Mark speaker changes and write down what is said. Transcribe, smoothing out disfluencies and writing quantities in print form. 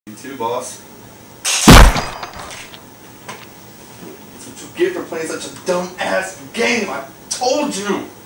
Speaker 1: You too, boss. That's what you get for playing such a dumb-ass game. I told you!